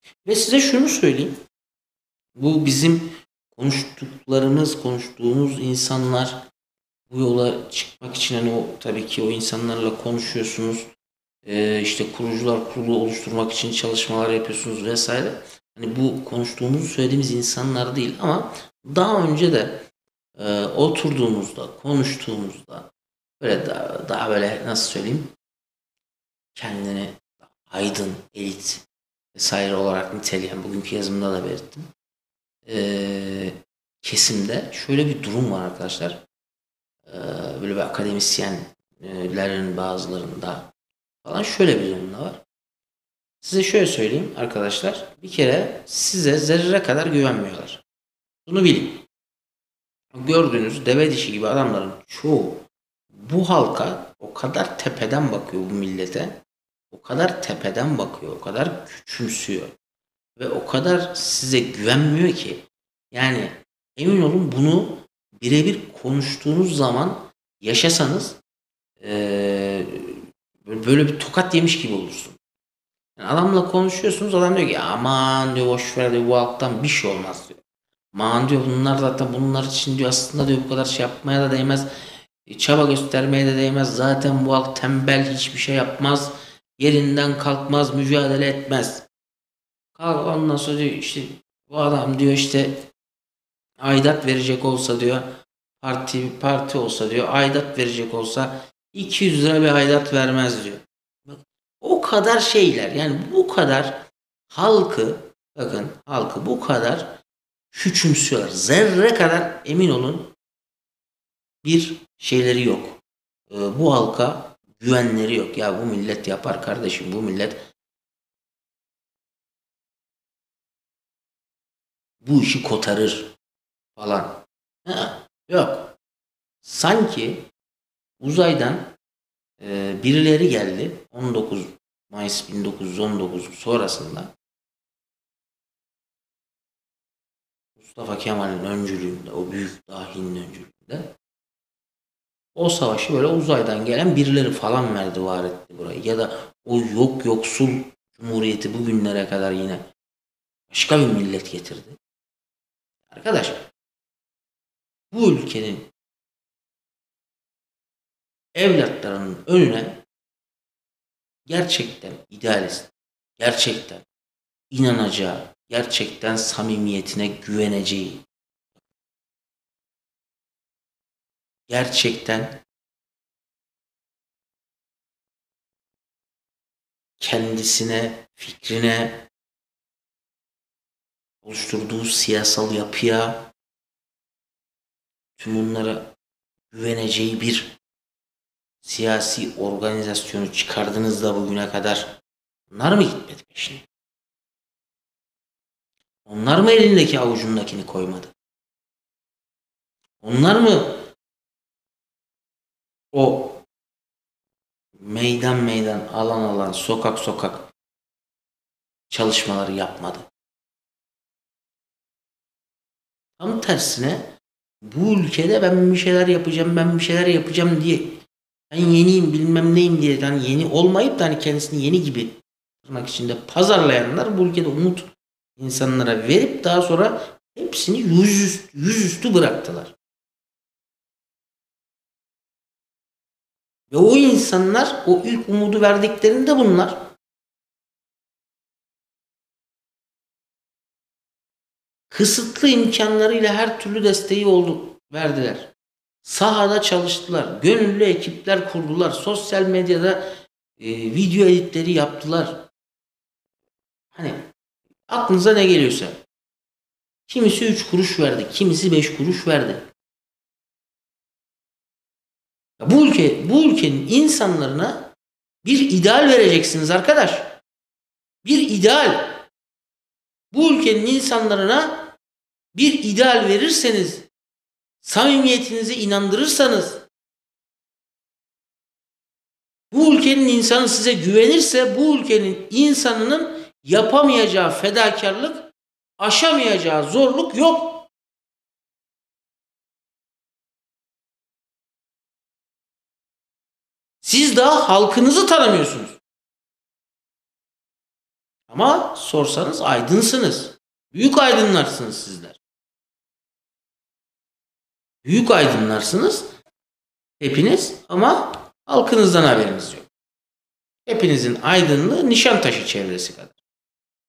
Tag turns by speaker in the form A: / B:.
A: Ve size şunu söyleyeyim. Bu bizim konuştuğumuz insanlar bu yola çıkmak için hani o tabii ki o insanlarla konuşuyorsunuz. İşte kurucular kurulu oluşturmak için çalışmalar yapıyorsunuz vesaire. Hani bu konuştuğumuzu söylediğimiz insanlar değil ama daha önce de oturduğumuzda, konuştuğumuzda böyle daha böyle nasıl söyleyeyim kendini aydın, elit vesaire olarak niteleyen bugünkü yazımda da belirttim. Ee, Kesimde şöyle bir durum var arkadaşlar. Ee, Böyle bir akademisyenlerin bazılarında falan şöyle bir durum da var. Size şöyle söyleyeyim arkadaşlar. Bir kere size zerre kadar güvenmiyorlar. Bunu bilin. Gördüğünüz deve dişi gibi adamların çoğu bu halka o kadar tepeden bakıyor bu millete. O kadar tepeden bakıyor, o kadar küçümsüyor ve o kadar size güvenmiyor ki. Yani emin olun bunu birebir konuştuğunuz zaman yaşasanız eee, böyle bir tokat yemiş gibi olursun. Yani adamla konuşuyorsunuz adam diyor ki aman diyor boş ver diyor bu halktan bir şey olmaz diyor. Aman diyor bunlar zaten bunlar için diyor aslında diyor bu kadar şey yapmaya da değmez. Çaba göstermeye de değmez. Zaten bu halk tembel hiçbir şey yapmaz. Yerinden kalkmaz, mücadele etmez. Kalk ondan sonra diyor işte bu adam diyor işte aidat verecek olsa diyor parti olsa diyor aidat verecek olsa 200 lira bir aidat vermez diyor. Bak, o kadar şeyler yani bu kadar halkı bakın halkı bu kadar küçümsüyorlar. Zerre kadar emin olun bir şeyleri yok. Bu halka güvenleri yok. Ya bu millet yapar kardeşim bu millet bu işi kotarır falan. Ha, yok. Sanki uzaydan birileri geldi 19 Mayıs 1919 sonrasında Mustafa Kemal'in öncülüğünde o büyük dahinin öncülüğünde o savaşı böyle uzaydan gelen birileri falan verdi var etti burayı. Ya da o yoksul cumhuriyeti bugünlere kadar yine başka bir millet getirdi. Arkadaş bu ülkenin evlatlarının önüne gerçekten idealist, gerçekten inanacağı, gerçekten samimiyetine güveneceği, gerçekten kendisine, fikrine, oluşturduğu siyasal yapıya, tüm bunlara güveneceği bir siyasi organizasyonu çıkardınız da bugüne kadar onlar mı gitmedi peşine? Onlar mı elindeki avucundakini koymadı? Onlar mı o meydan alan sokak çalışmaları yapmadı? Tam tersine bu ülkede ben bir şeyler yapacağım diye ben yeniyim bilmem neyim diye yani yeni olmayıp da hani kendisini yeni gibi tırnak içinde pazarlayanlar bu ülkede umut insanlara verip daha sonra hepsini yüzüstü bıraktılar. Ve o insanlar o ilk umudu verdiklerinde bunlar kısıtlı imkanlarıyla her türlü desteği verdiler. Sahada çalıştılar. Gönüllü ekipler kurdular. Sosyal medyada video editleri yaptılar. Hani aklınıza ne geliyorsa. Kimisi 3 kuruş verdi. Kimisi 5 kuruş verdi. Ya bu ülkenin insanlarına bir ideal vereceksiniz arkadaş. Bir ideal. Bu ülkenin insanlarına bir ideal verirseniz, samimiyetinizi inandırırsanız, bu ülkenin insanı size güvenirse bu ülkenin insanının yapamayacağı fedakarlık, aşamayacağı zorluk yok. Siz daha halkınızı tanımıyorsunuz. Ama sorsanız aydınsınız. Büyük aydınlarsınız sizler. Büyük aydınlarsınız hepiniz ama halkınızdan haberiniz yok. Hepinizin aydınlığı Nişantaşı çevresi kadar.